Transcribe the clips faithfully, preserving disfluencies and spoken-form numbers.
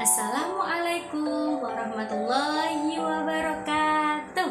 Assalamualaikum warahmatullahi wabarakatuh.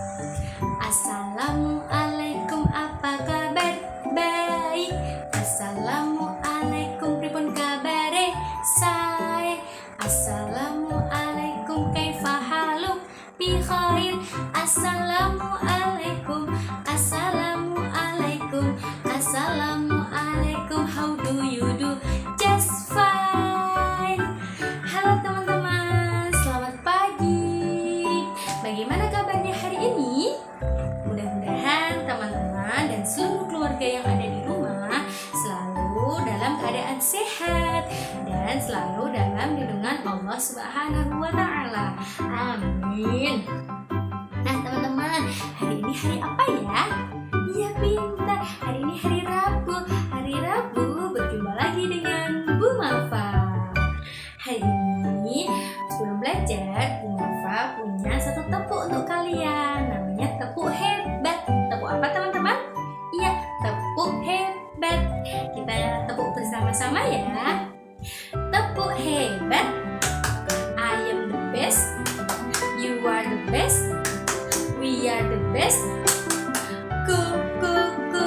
Assalamualaikum, apa kabar? Baik. Assalamualaikum, pripun kabare? Sae. Assalamualaikum, kaifa haluk? Bi khair. Assalamualaikum. Assalamualaikum. Assalamualaikum, how do you do? Just fine. Halo teman-teman, selamat pagi. Bagaimana kabarnya hari ini? Mudah-mudahan teman-teman dan seluruh keluarga yang ada di rumah selalu dalam keadaan sehat dan selalu dalam lindungan Allah Subhanahu wa Ta'ala. Amin. Nah teman-teman, hari ini hari apa ya? Iya pintar, hari ini hari Rabu. Hari Rabu berjumpa lagi dengan Bu Mafa. Hari ini sebelum belajar, Bu Mafa punya satu tepuk untuk kalian. Namanya tepuk hebat. Tepuk apa teman-teman? Iya, tepuk hebat. Kita tepuk bersama-sama ya. Tepuk hebat. I am the best. You are the best. We are the best. Go, go, go,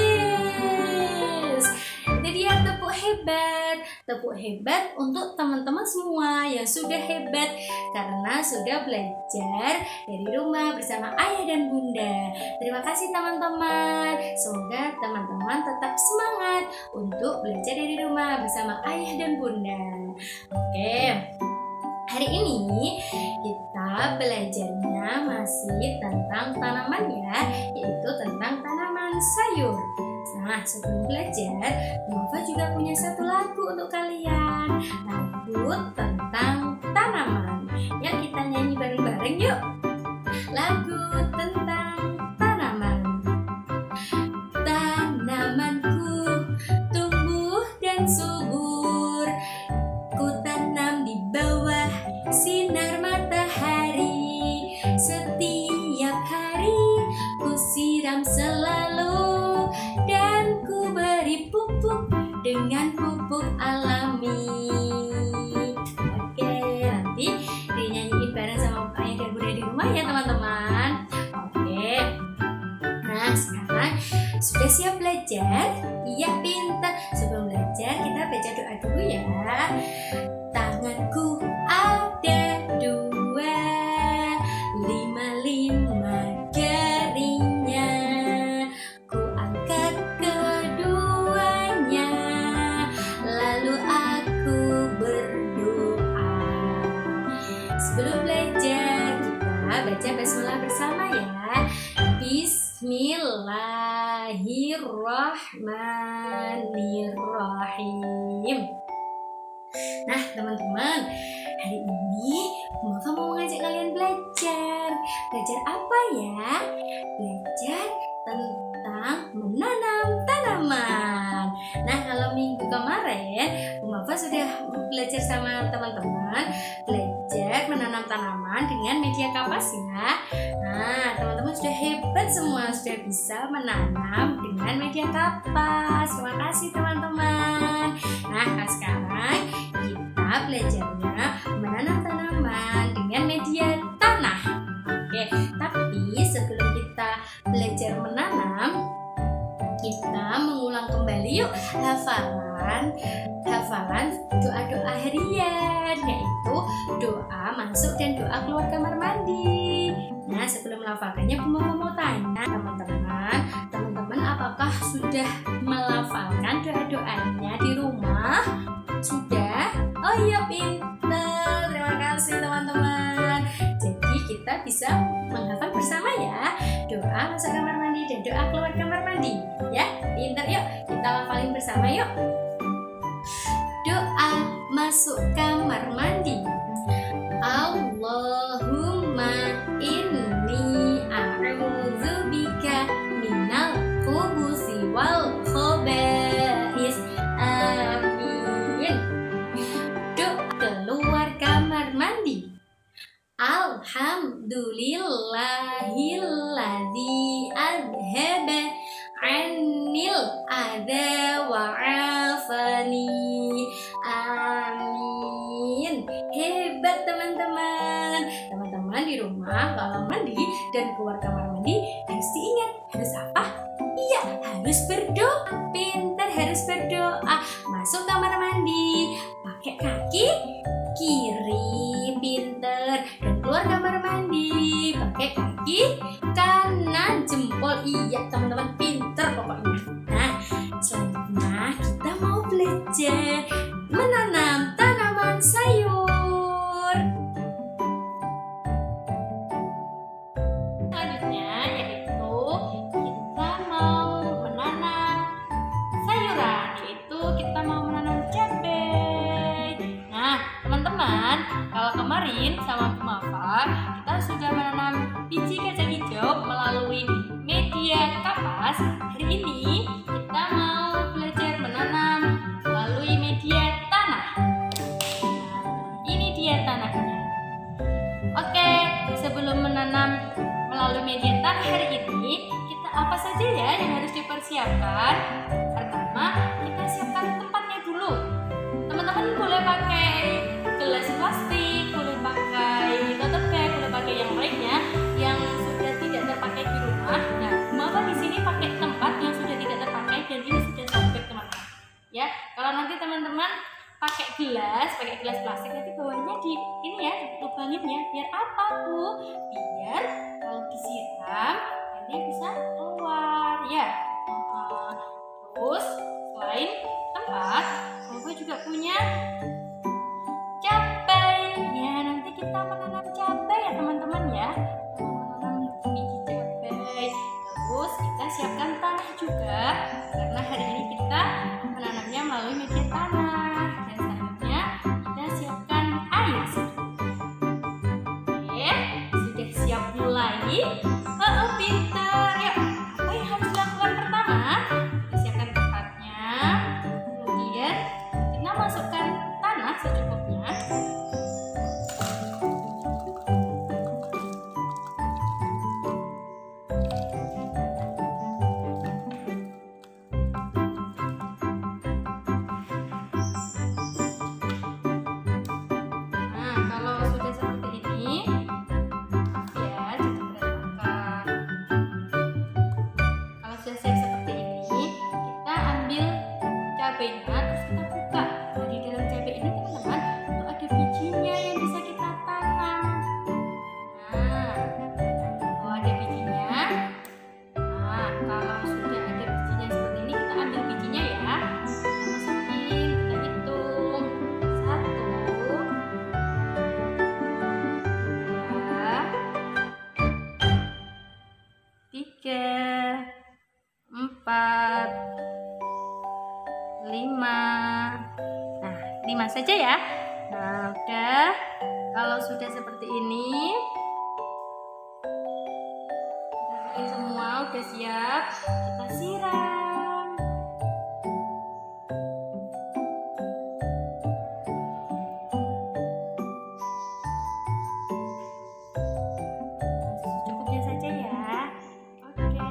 yes. Itu dia tepuk hebat. Tepuk hebat untuk teman-teman semua yang sudah hebat karena sudah belajar dari rumah bersama ayah dan bunda. Terima kasih teman-teman. Semoga teman-teman tetap semangat untuk belajar dari rumah bersama ayah dan bunda. Oke. Hari ini kita belajarnya masih tentang tanaman ya, yaitu tentang tanaman sayur. Nah, sebelum belajar, Nova juga punya satu lagu untuk kalian. Lagu tentang tanaman. Yuk kita nyanyi bareng-bareng yuk. Lagu tentang tanaman. Tanamanku tumbuh dan subur. Ku tanam di bawah sinar matahari. Setiap hari ku siram selalu dan ku beri pupuk dengan pupuk alami. Oke, nanti dinyanyiin bareng sama ayah dan bunda di rumah ya teman-teman. Oke. Nah, sekarang sudah siap belajar? Iya, pintar. Sebelum belajar kita baca doa dulu ya. Tanganku ada dua, lima-lima jarinya. Ku angkat keduanya, lalu aku berdoa. Sebelum belajar, kita baca basmalah bersama ya. Bismillahirrahmanirrahim. Nah teman-teman, hari ini Mafa mau mengajak kalian belajar. Belajar apa ya? Belajar tentang menanam tanaman. Nah kalau minggu kemarin Mafa sudah belajar sama teman-teman belajar menanam tanaman dengan media kapas ya. Nah teman-teman sudah hebat semua, sudah bisa menanam dengan media kapas. Terima kasih teman-teman. Nah sekarang kita belajarnya menanam tanaman dengan media tanah. Oke, tapi sebelum kita belajar menanam, kita mengulang kembali yuk hafalan hafalan doa-doa harian, yaitu doa masuk dan doa keluar kamar mandi. Nah sebelum melafalkannya, aku mau mau tanya teman-teman, teman-teman apakah sudah melafalkan doa-doanya di rumah? Sudah? Oh iya pintar, terima kasih teman-teman. Jadi kita bisa menghafal bersama ya doa masuk kamar mandi dan doa keluar kamar mandi. Ya pintar, yuk kita hafalin bersama yuk. Doa masuk kamar mandi. Allahumma inni a'udzubika minal khubuthi wal khaba'is. Amin. Doa keluar kamar mandi. Alhamdulillahilladzi adhaba 'annil adza wa 'afani. Amin. rumah kalau mandi dan keluar kamar mandi harus diingat, harus apa? Iya, harus berdoa. Pintar, harus berdoa. Masuk kamar mandi pakai kaki kiri, pintar, dan keluar kamar mandi pakai kaki kanan, jempol. Iya teman-teman, pintar pokoknya. Nah, selanjutnya kita mau belajar menanam tanaman sayur. Selanjutnya yaitu kita mau menanam sayuran, yaitu kita mau menanam cabai. Nah teman-teman, kalau kemarin sama Bu Mafa kita sudah menanam biji kacang hijau melalui media kapas. Hari ini kita mau belajar menanam melalui media tanah. Nah, ini dia tanahnya. Oke, sebelum menanam melalui media tanah hari ini, kita apa saja ya yang harus dipersiapkan? Pertama, kita siapkan tempatnya dulu. Teman-teman boleh pakai gelas plastik, boleh pakai tote bag, boleh pakai yang lainnya yang sudah tidak terpakai di rumah. Nah, Mama di sini pakai tempat yang sudah tidak terpakai dan ini sudah sobek teman-teman. Ya, kalau nanti teman-teman pakai gelas, pakai gelas plastik, nanti bawahnya di ini ya, lubanginnya. Biar apa Bu? Biar kalau disiram airnya bisa keluar ya. Uh, terus selain tempat, Bapak juga punya cabai. Ya, nanti kita menanam cabai ya teman-teman ya. Menanam biji cabai. Terus kita siapkan tanah juga, karena hari ini kita menanamnya melalui media tanah. Dan selanjutnya kita siapkan air. Oke, sudah siap mulai? Oh, pintar. Yuk, apa yang harus dilakukan pertama? Kita siapkan tempatnya. Kemudian kita masukkan tanah secukupnya. Nah, kalau sudah seperti ini, ya jadi berantakan. Kalau sudah siap seperti ini, kita ambil cabainya, terus kita buka. Nah, di dalam cabai ini teman-teman, itu ada bijinya yang bisa kita tanam. Nah, kalau ada bijinya, nah kalau sudah ada bijinya seperti ini, kita ambil bijinya ya. Kita masukin, kita hitung satu, dua, tiga, empat, lima. Nah, lima saja ya. Nah, udah. Kalau sudah seperti ini, ini semua udah siap. Kita siram. Cukupnya saja ya. Oke.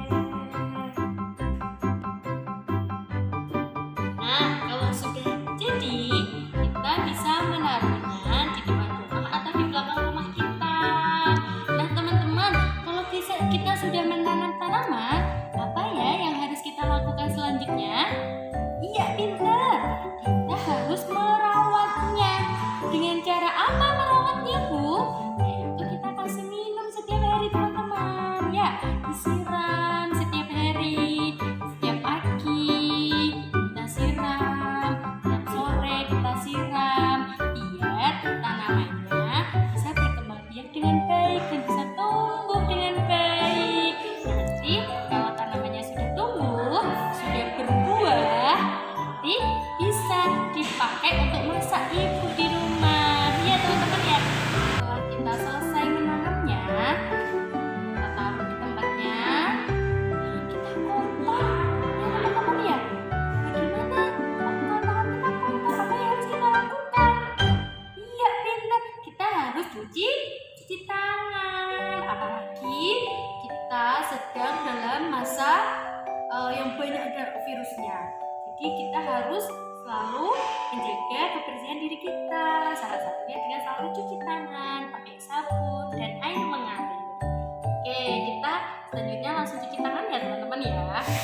Nah, kalau sudah jadi, kita bisa menaruhnya di depan rumah atau di belakang rumah kita. Nah, teman-teman, kalau bisa kita sudah menanam tanaman, apa ya yang harus kita lakukan selanjutnya? Iya, pintar. Kita harus merawatnya. Dengan cara apa merawatnya, Bu? Yaitu kita kasih minum setiap hari, teman-teman. Ya, disiram setiap hari, setiap pagi kita siram, setiap sore kita siram, biar tanamannya bisa berkembang biak dengan baik dan bisa tumbuh dengan baik. Nanti kalau tanamannya sudah tumbuh, sudah berbuah, nanti bisa dipakai untuk masak ibu di rumah. Ya teman-teman ya. Setelah kita selesai menanamnya, kita taruh di tempatnya. Kita kotor ya teman-teman ya. Bagaimana? Oh, tangan kita kotor, apa yang harus kita lakukan? Iya, pintar. Kita harus cuci cuci tangan. Apalagi kita sedang dalam masa uh, yang banyak ada virusnya. Jadi kita harus selalu menjaga kebersihan diri kita. Salah satunya dengan selalu cuci tangan pakai sabun dan air mengalir. Selanjutnya langsung cuci tangan ya teman-teman ya.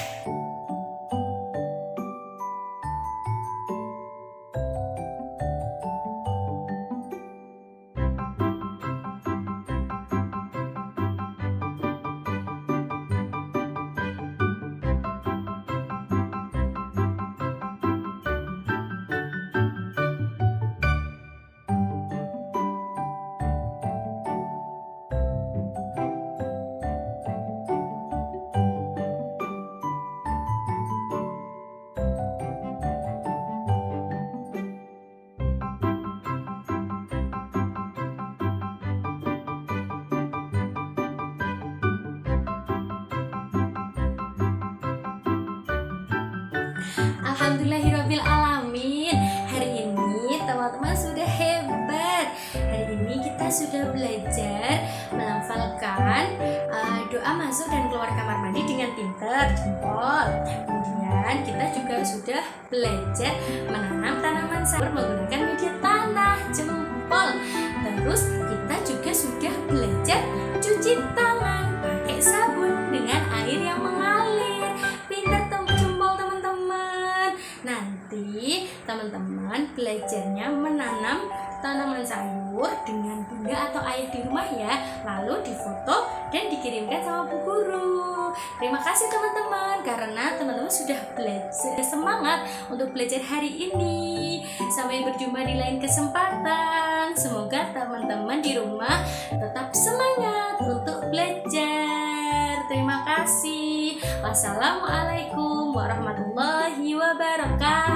Alhamdulillahirabbil alamin. Hari ini teman-teman sudah hebat. Hari ini kita sudah belajar melafalkan uh, doa masuk dan keluar kamar mandi dengan pintar, jempol. Kemudian kita juga sudah belajar menanam tanaman sayur menggunakan media tanah, jempol. Terus kita juga sudah belajar cuci tangan pakai sabun dengan air yang mengalir. Pintar jempol teman-teman. Nanti teman-teman belajarnya menanam tanaman sayur dengan bunda atau ayah di rumah ya, lalu difoto dan dikirimkan sama Bu Guru. Terima kasih teman-teman karena teman-teman sudah belajar, semangat untuk belajar hari ini. Sampai berjumpa di lain kesempatan. Semoga teman-teman di rumah tetap semangat untuk belajar. Terima kasih. Wassalamualaikum warahmatullahi wabarakatuh.